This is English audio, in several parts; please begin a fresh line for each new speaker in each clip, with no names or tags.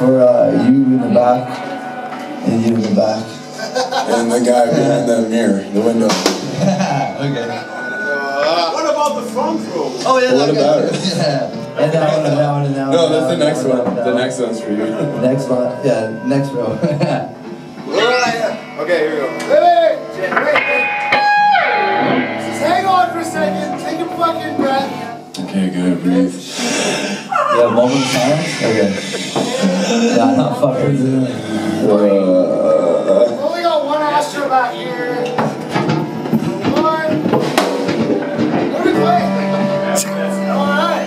for you in the back, and you in the back.
And the guy behind the mirror, the window.
Okay.
What about the front row?
Oh yeah,
what about it?
Yeah. And that one, and that one, and that one.
No, that's the next one. The next one's for you.
Next one, yeah, next row.
Okay, here we go. Wait. Just hang on for a second. Take a fucking breath.
Okay, good. Breathe.
Yeah, moment of silence? Okay. Yeah, I'm not fucking doing it.
We've only got one Astra back here. One. What do we play? Alright.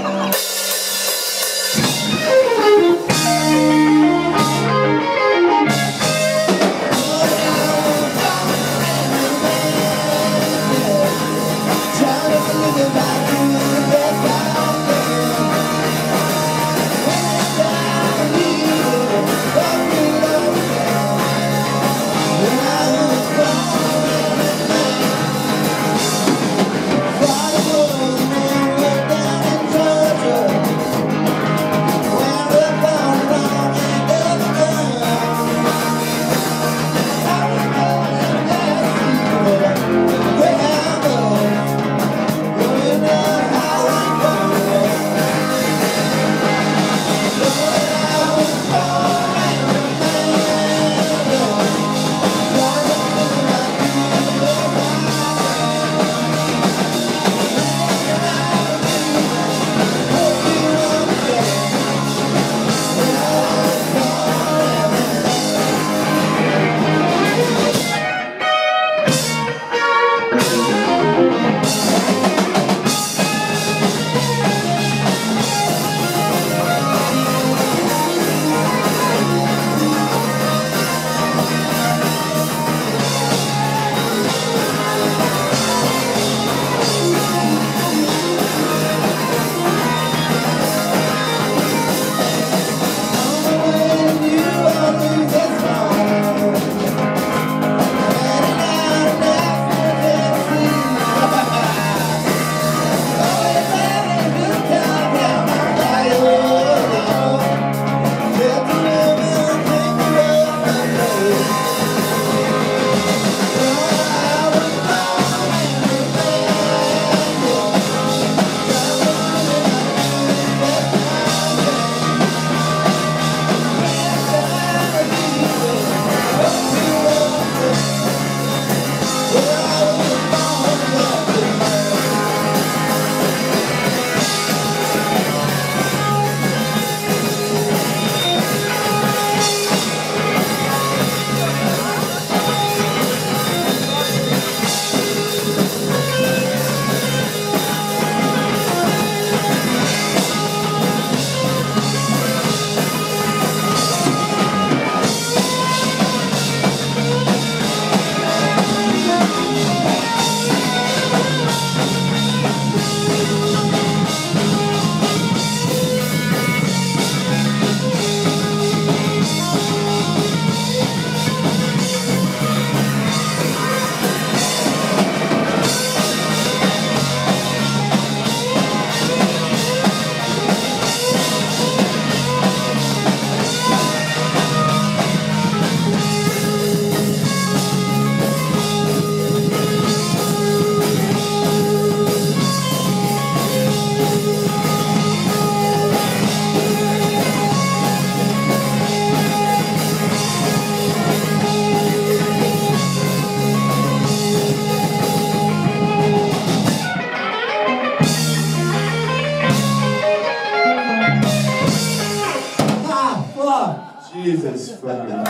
Jesus fucking Christ.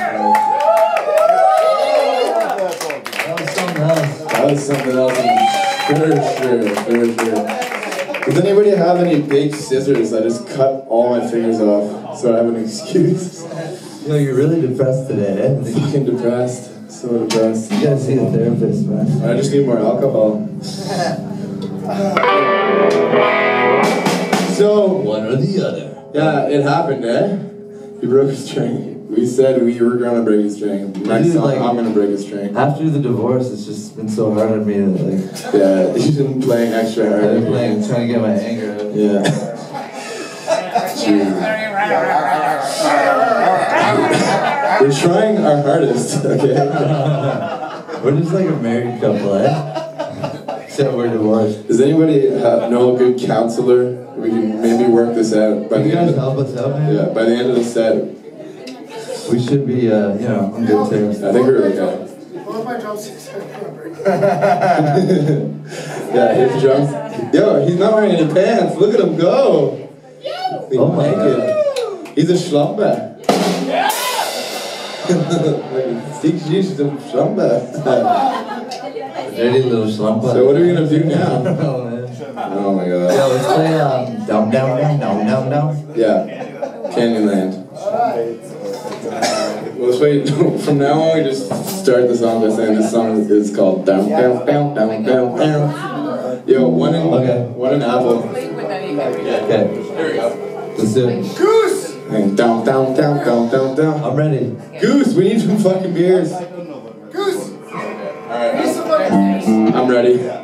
That was something else.
That was something else for sure. Does anybody have any big scissors? I just cut all my fingers off, so I have an excuse.
You know, you're really depressed today, eh?
Fucking depressed. So depressed.
You gotta see a therapist, man.
I just need more alcohol. So,
one or the other.
Yeah, it happened, eh? He broke a string. We said we were gonna break a string. Next song, like, I'm gonna break a string.
After the divorce, it's just been so hard on me to, like...
Yeah, you've been playing extra hard.
I've been playing, trying to get my anger out.
Yeah. Jeez. We're trying our hardest, okay?
We're just like a married couple, eh? Except we're divorced.
Does anybody know a good counselor? We can maybe work this out.
Can you guys help us out, man?
Yeah, by the end of the set.
We should be, on good terms.
I think we're okay.
All of my drumsticks are covered.
Yeah, his drums. Yo, he's not wearing any pants. Look at him go.
Oh my God.
He's a schlumber. She's a schlumber.
Dirty little slump.
So what are we gonna do now?
Oh
my God.
Yeah, let's play down, down, down, down, down, down.
Yeah, Canyonland. Well, let's wait. From now on, we just start the song by saying this song is called down, down, down, down, down, down. Yo, one in apple.
Okay. Here we go. Let's do it.
Goose!
And down, down, down, down, down, down.
I'm ready.
Goose, we need some fucking beers.
Goose!
Alright,
Need somebody.
I'm ready.